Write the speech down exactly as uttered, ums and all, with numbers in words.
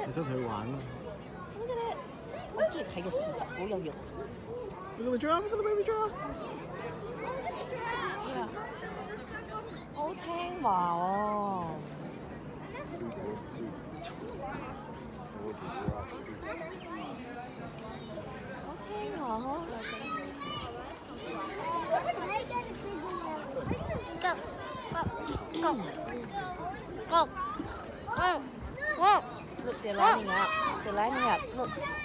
你想同佢玩咯。 Look at it！ 我中意睇嘅視頻好有用。 Look at the giraffe! Look at the baby giraffe! 好聽話哦。好聽話呵。Go, go, go, go, go. Look, they're lining up. They're lining up. Look.